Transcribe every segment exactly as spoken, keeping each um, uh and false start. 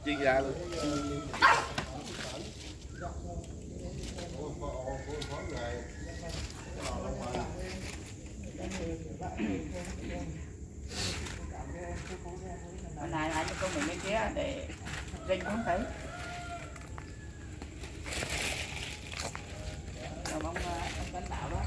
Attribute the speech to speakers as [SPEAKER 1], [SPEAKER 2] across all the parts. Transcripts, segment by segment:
[SPEAKER 1] chuyên gia luôn.
[SPEAKER 2] Hôm nay anh cho mình cái kia để rinh không thấy. Rồi bông ông cánh tạo đó.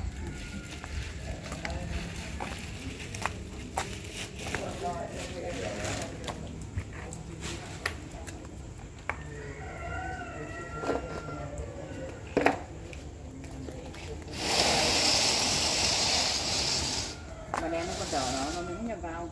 [SPEAKER 2] Mà đen nó có chờ nó nó muốn nhập vào.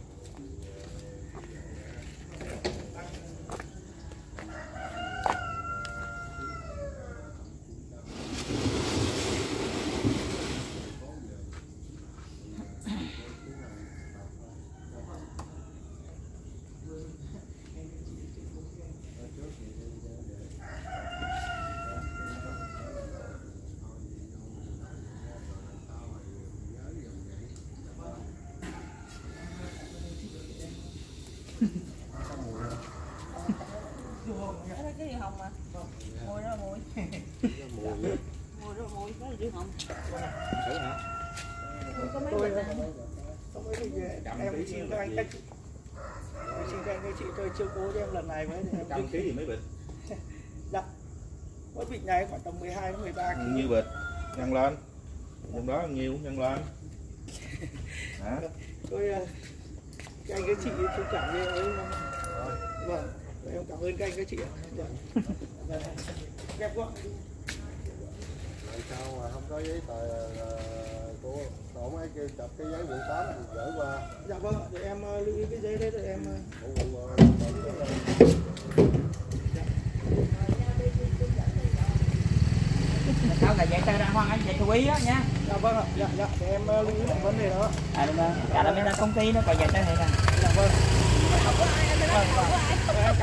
[SPEAKER 2] Cái gì hồng mà mùi đó mùi mùi đó mùi cái gì hồng
[SPEAKER 1] Thử hả?
[SPEAKER 2] có mấy
[SPEAKER 3] Tôi
[SPEAKER 2] bịch
[SPEAKER 3] không có gì em xin cho anh các chị em xin cho anh các chị tôi chiếu cố cho em lần này với em
[SPEAKER 1] Trăm ký thì mấy bịch?
[SPEAKER 3] dạ mỗi bịch này khoảng tầm mười hai đến mười ba ký.
[SPEAKER 1] Nhiêu bịch? Nhân lên. Trong đó nhiêu nhân lên? Hả?
[SPEAKER 3] Tôi các anh các chị thông cảm với em. Vâng, em cảm ơn các anh các chị. Vâng. Đẹp quá.
[SPEAKER 4] Tại sao mà không có giấy tờ của tổ máy kêu chụp cái giấy quận tám thì gửi qua.
[SPEAKER 3] Dạ vâng, để em lưu ý cái giấy đấy rồi em
[SPEAKER 2] sao là vậy ra Hoàng anh chạy chú ý đó nha.
[SPEAKER 3] dạ vâng ạ, dạ dạ để em lưu ý một vấn đề đó.
[SPEAKER 2] À đúng rồi, cả là bên công ty nó có giấy tờ này nè.
[SPEAKER 3] Dạ vâng. Vâng, vâng.